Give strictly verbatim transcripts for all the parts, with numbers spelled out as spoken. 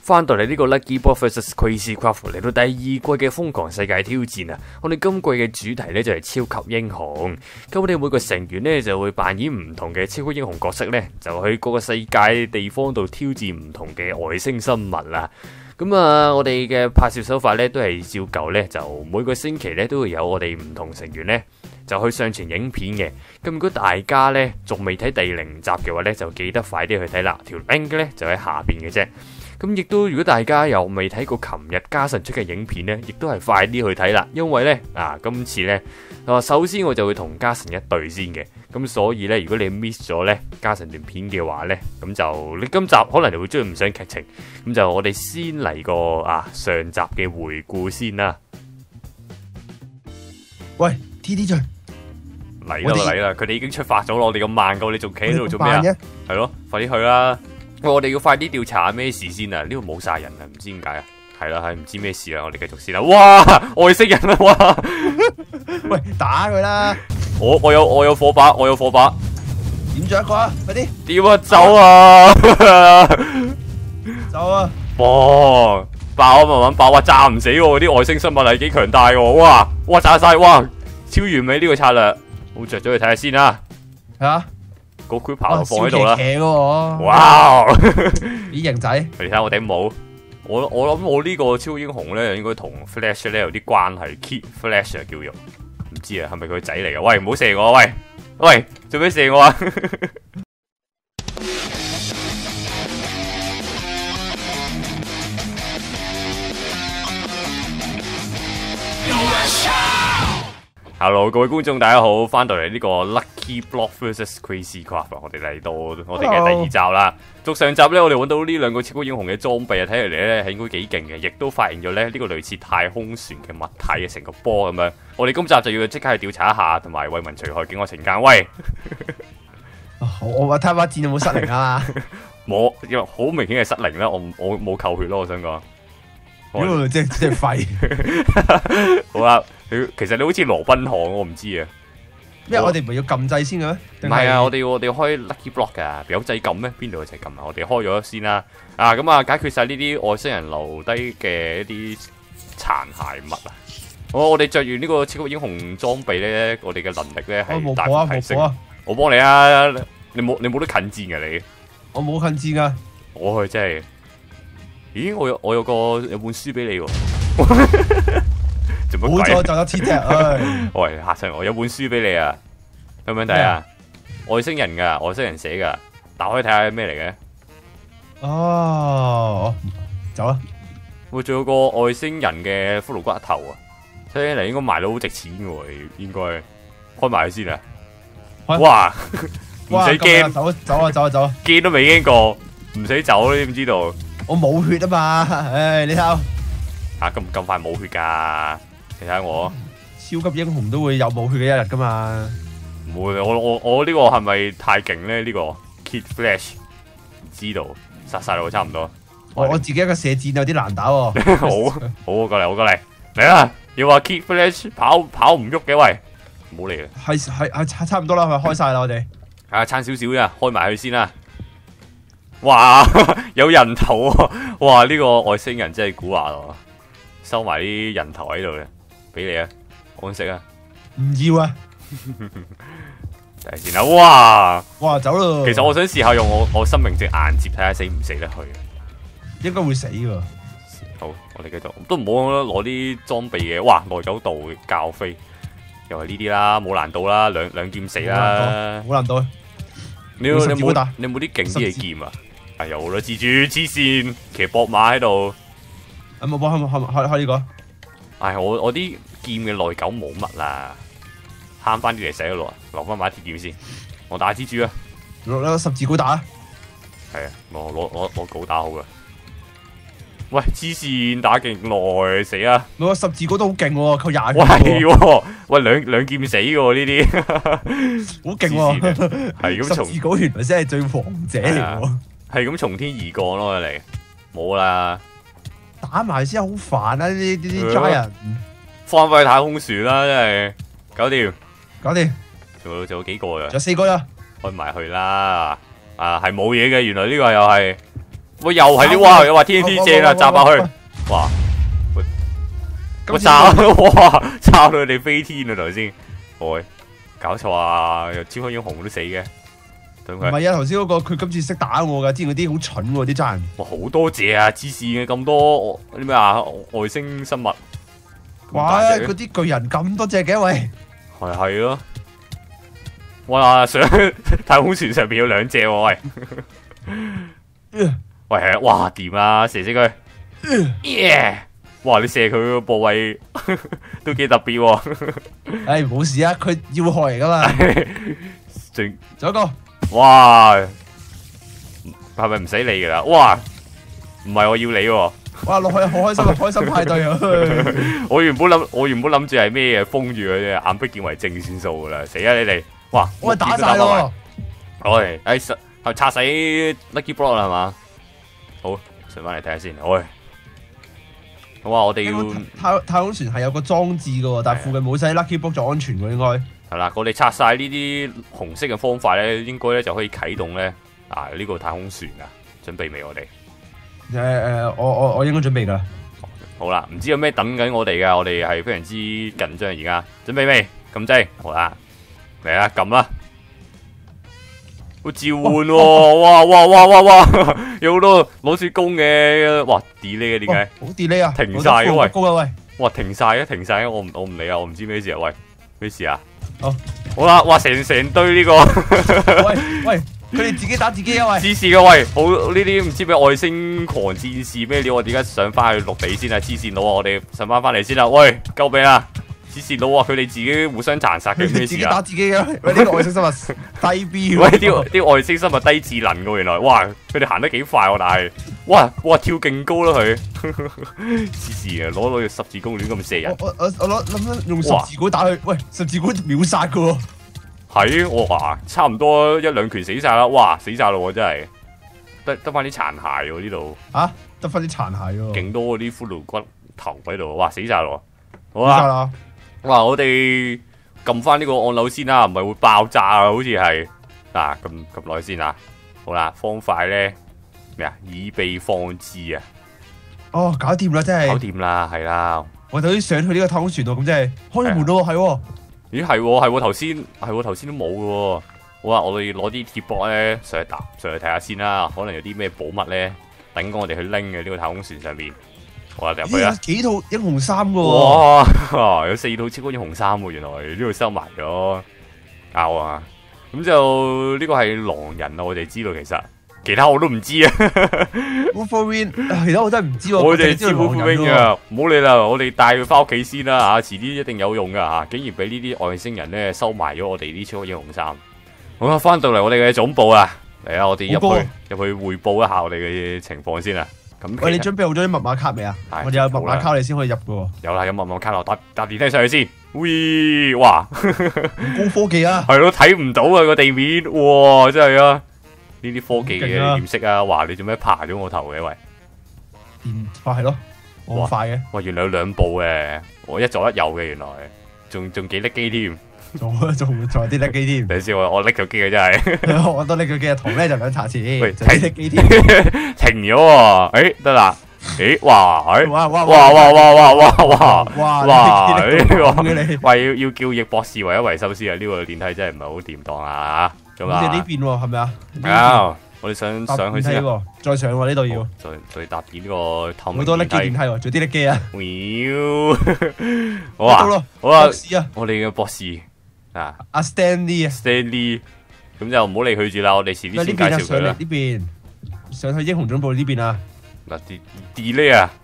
翻到嚟呢個 Lucky Block versus Crazy Craft 嚟到第二季嘅瘋狂世界挑戰啊！我哋今季嘅主題呢就係超級英雄，咁我哋每個成員呢就會扮演唔同嘅超級英雄角色呢，就去各個世界地方度挑戰唔同嘅外星生物啦。咁啊，我哋嘅拍攝手法呢都係照舊呢，就每個星期呢都會有我哋唔同成員呢就去上傳影片嘅。咁如果大家呢仲未睇第零集嘅話呢，就記得快啲去睇啦。條 link 呢就喺下邊嘅啫。咁亦都如果大家又未睇過琴日嘉臣出嘅影片呢，亦都係快啲去睇啦。因為呢，啊，今次呢，啊，首先我就會同嘉臣一對先嘅。咁所以呢，如果你 miss 咗呢嘉臣段片嘅話呢，咁就你今集可能你會追唔上劇情。咁就我哋先嚟個啊上集嘅回顧先啦。 喂 ，T D 進嚟啦嚟啦，佢哋已經出發咗咯。我哋咁慢噶，你仲企喺度做咩啊？係咯，快啲去啦！喂，我哋要快啲調查咩事先啊！呢度冇晒人啊，唔知點解啊？係啦，係唔知咩事啊！我哋繼續先啦。哇，外星人啊！哇， 喂，打佢啦！ 我我有我有火把，我有火把。 點咗一個啊！快啲！ 點啊？走啊！ 走啊！ 哇！爆啊！慢慢爆啊！炸唔死喎！啲外星生物係幾強大喎！哇！哇！炸晒！哇！超完美呢個策略，好着咗去睇下先啦。係啊！個 crew 跑放喺度啦！哇！ 啲型仔， 你睇下我頂帽，我我諗我呢個超英雄咧，應該同 Flash 咧有啲關係。Kid Flash 啊，叫做唔知啊，係咪佢個仔嚟噶？喂，唔好射我！喂喂，做咩射我啊？Hello， 各位觀眾大家好，翻到嚟呢個 Lucky Block versus Crazy Craft，我哋嚟到我哋嘅第二集啦。續上集呢，我哋揾到呢兩個超級英雄嘅裝備啊，睇嚟咧係應該幾勁嘅，亦都發現咗咧呢個類似太空船嘅物體嘅成個波咁樣。我哋今集就要即刻去調查一下，同埋為民除害，警惡懲奸。喂， 我我睇把箭有冇失靈啊？ 冇，因為好明顯係失靈啦。我我冇扣血咯，我想講。 屌，即即係廢。 好啦。其實你好似羅賓漢，我唔知啊。 咩？我哋唔係要撳掣先嘅咩？ 唔係啊，我哋我哋開 Lucky Block 噶，有掣撳咩？邊度有掣撳啊？我哋開咗先啦。啊，咁啊，解決晒呢啲外星人留低嘅一啲殘骸物啊。我我哋着完呢個超級英雄裝備咧，我哋嘅能力咧係大幅提升。啊、我幫你啊！你冇你冇得近戰噶你？ 我冇近戰噶。 我去真係。咦？我有我有個有本書俾你喎。好彩就有 T 踢，唉！ 喂，嚇親我！有本書俾你啊，有冇睇啊？外星人噶，外星人寫噶，打開睇下咩嚟嘅。 哦，走啦！ 我仲有個外星人嘅骷髏骨頭啊，睇起嚟應該賣到好值錢嘅喎，應該開埋佢先啊！哇，唔使驚， 走走啊走啊走啊！ 驚都未驚過，唔使走，你點知道？ 我冇血啊嘛，唉，你睇下， 吓咁咁快冇血噶？你睇下我， 超級英雄都會有冇血嘅一日噶嘛？ 唔會，我我我呢個係咪太勁咧？呢個 Kid Flash 唔知道，殺晒我差唔多。 我我自己一個射箭有啲難打喎。 好，好，我過嚟，我過嚟，嚟啦！要話 Kid Flash 跑跑唔喐嘅喂，唔好嚟啦。係係係差唔多啦，係咪開晒啦我哋？ 啊，差少少咋，開埋佢先啦。哇，有人頭啊！哇，呢個外星人真係蠱惑咯，收埋啲人頭喺度嘅。俾你啊，安息啊！ 唔要啊！ 睇下先啦，哇！ 哇，走咯！ 其實我想試下用我我生命值硬接睇下死唔死得去。 應該會死噶。 好，我哋繼續，都唔好攞啲裝備嘅。哇，耐久度較飛，又係呢啲啦，冇難度啦，兩兩劍死啦。 冇難度。 你有你冇你冇啲勁啲嘅劍啊？哎呀，好啦，蜘蛛黐線，騎膊馬喺度。 有冇幫開開開開呢個？ 唉，我我啲劍嘅耐久冇乜啦，慳翻啲嚟使咗落，留翻把鐵劍先。我打蜘蛛啊， 攞攞十字鎬打。 係啊，我攞攞攞鎬打好噶。喂，黐線打勁耐死啊！ 攞十字鎬都好勁喎，扣廿。 喂，喂兩兩劍死嘅呢啲， 好勁喎！ 係咁從十字鎬原來先係最王者嚟喎。 係咁從天而降咯嚟，冇啦。 打埋先好煩啊！呢啲呢啲 giant 放返去太空船啦，真係搞掂， 搞掂， 仲有仲有幾個啊？ 仲有四個啦， 開埋去啦！啊，係冇嘢嘅，原來呢個又係喂，又係啲哇，又話 T N T 正啦，炸爆佢！哇！我炸哇，炸到佢哋飛天啊頭先，喂，搞錯啊！又超級英雄都死嘅，等佢。 唔係啊，頭先嗰個佢今次識打我㗎，之前嗰啲好蠢喎啲真人。 哇，好多謝啊！黐線嘅咁多啲咩啊外星生物。 哇！嗰啲巨人咁多隻嘅喂。 係係咯。哇！上太空船上邊有兩隻喎喂。喂係啊！哇掂啊！射死佢。耶！哇！你射佢個部位都幾特別喎。 唉，冇事啊，佢要害嚟噶嘛。 仲仲有一個。 哇！係咪唔使理噶啦？哇！唔係我要你喎。 哇！落去好開心啊，開心派對啊！ 我原本諗，我原本諗住係咩嘢封住佢啫，眼不見為淨算數噶啦。死啊你哋！哇！ 我打晒咯。 喂，誒實係拆死 Lucky Block 啦係嘛？好，上翻嚟睇下先。喂。好啊！我哋要太太空船係有個裝置噶，但係附近冇晒 Lucky Block 就安全喎，應該係啦。我哋拆晒呢啲紅色嘅方塊咧，應該咧就可以啟動咧啊呢個太空船啊！準備未？我哋誒誒，我我我應該準備噶啦。 好啦，唔知有咩等緊我哋噶？我哋係非常之緊張而家。準備未？撳掣好啦，嚟啦，撳啦！好召喚喎！哇哇哇哇哇！有好多攞雪弓嘅，哇 delay 嘅點解？ 好 delay 啊！ 停晒嘅喂！ 高啊喂！ 哇停晒嘅停晒嘅，我唔我唔理啊！我唔知咩事啊！喂，咩事啊？ 好， 好啦！哇成成堆呢個， 喂喂，佢哋自己打自己啊喂！ 黐線嘅喂，好呢啲唔知咩外星狂戰士咩料？我點解上翻去陸地先啊？黐線佬啊！我哋上翻翻嚟先啦！喂，救命啊！黐線佬啊！佢哋自己互相殘殺嘅咩事啊？ 自己打自己嘅，喂呢個外星生物低 B。 喂，啲啲外星生物低智能噶原來，哇！佢哋行得幾快喎，但係，哇哇跳勁高啦佢，黐線啊！攞攞十字弓亂咁射人。 我我我攞諗緊用十字弓打佢，喂十字弓秒殺噶喎。 係我話差唔多一兩拳死晒啦，哇死晒咯真係，得得翻啲殘骸喎呢度。 啊，得翻啲殘骸喎。 勁多嗰啲骷髏骨頭喺度，哇死晒咯。好啊。哇！我哋撳翻呢個按鈕先啦，唔係會爆炸啊，好似係嗱，撳撳耐先啊。好啦，方塊咧咩啊？已被放置啊！ 哦，搞掂啦，真係。 搞掂啦，係啦。 我頭先上去呢個太空船度，咁即係開咗門咯，係喎。 咦，係喎，係喎，頭先係喎，頭先都冇嘅喎。好啊，我哋攞啲鐵箔咧上去搭上去睇下先啦，可能有啲咩寶物咧等我哋去拎嘅呢個太空船上面。我入去啊！ 幾套英雄衫噶喎，哇！有四套超級英雄衫喎，原來呢度收埋咗，啱啊！咁就呢個係狼人啊，我哋知道其實，其他我都唔知啊。 Wolverine，其他我真係唔知喎。 我哋知 Wolverine 啊，唔好理啦，我哋帶佢翻屋企先啦吓，遲啲一定有用噶吓，竟然俾呢啲外星人咧收埋咗我哋啲超級英雄衫。好啦，翻到嚟我哋嘅總部啊，嚟啊，我哋入去入去匯報一下我哋嘅情況先啊。 喂，你準備好咗啲密碼卡未啊？我哋有密碼卡你先可以入噶。 有啦，有密碼卡啦，搭搭電梯上去先。喂，哇， 高科技啊！ 係咯，睇唔到啊個地面，哇，真係啊！呢啲科技嘅點識啊？哇，你做咩爬咗我頭嘅喂？ 電快係咯，好快嘅。 哇，原來有兩部嘅，我一左一右嘅，原來仲仲幾叻機添。 仲仲仲有啲叻機添。 等先，我我拎咗機嘅真係。 我都拎咗機啊，同咧就兩茶匙。 喂， 睇叻機添。 停咗喎，誒得啦，誒哇，誒哇哇哇哇哇哇哇哇哇哇！話要要叫易博士為一維修師啊，呢個電梯真係唔係好掂當啊嚇。咁啊， 呢邊喎係咪啊？ 啊，我哋上上去先啊。 再上喎呢度要。 再再搭建呢個透明電梯。 好多叻機電梯喎，仲有啲叻機啊。 好啊，好啊， 博士啊， 我哋嘅博士。啊！ 阿 Stanley 啊 ，Stanley，咁就唔好理佢住啦，我哋遲啲先介紹佢啦。 呢邊上去英雄總部呢邊啊。 嗱，delay 啊！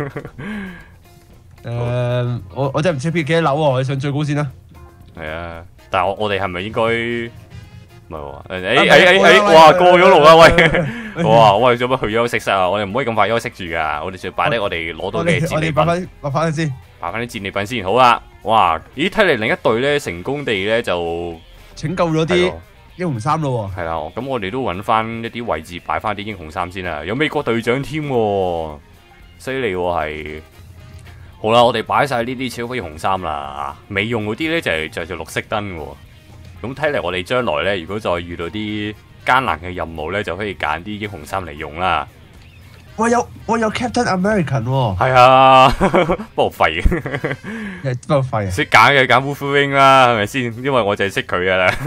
誒，我我真係唔知邊幾多樓喎，你上最高先啦。 係啊，但係我我哋係咪應該唔係喎？誒誒誒誒，哇過咗路啊喂！哇喂，做乜去休息室啊？我哋唔可以咁快休息住噶，我哋仲要擺低我哋攞到嘅戰利品。 我哋擺翻擺翻先， 擺翻啲戰利品先。好啦，哇！咦，睇嚟另一隊咧成功地咧就拯救咗啲英雄衫咯喎。 係啦，咁我哋都揾翻一啲位置擺翻啲英雄衫先啦。有美國隊長添，犀利喎係。好啦，我哋擺晒呢啲超級英雄衫啦，未用嗰啲咧就係着住綠色燈喎。咁睇嚟我哋將來咧，如果再遇到啲艱難嘅任務咧，就可以揀啲英雄衫嚟用啦。 我有我有 Captain American 喎， 係啊，不過廢嘅， 誒不過廢啊！ 識揀嘅揀 Wolverine 啦，係咪先？因為我就係識佢噶啦。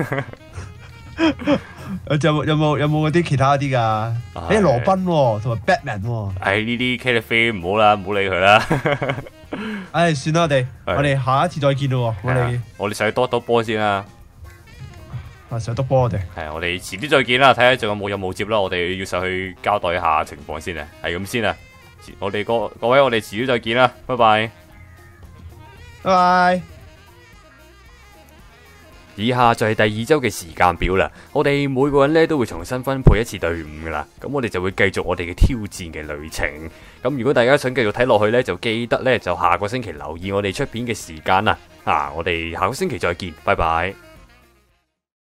誒有冇有冇有冇嗰啲其他啲㗎？誒羅賓喎，同埋 Batman 喎。 唉，呢啲 K L F 唔好啦，唔好理佢啦。 唉，算啦，我哋係我哋下一次再見咯喎，我哋我哋上去多多波先啦。 啊上督波我哋。 係啊，我哋遲啲再見啦，睇下仲有冇任務接啦。我哋要上去交代一下情況先啊。係咁先啊。我哋各各位，我哋遲啲再見啦，拜拜。 拜拜。 以下就係第二周嘅時間表啦。我哋每個人咧都會重新分配一次隊伍噶啦。咁我哋就會繼續我哋嘅挑戰嘅旅程。咁如果大家想繼續睇落去呢，就記得呢，就下個星期留意我哋出片嘅時間啦。啊，我哋下個星期再見，拜拜。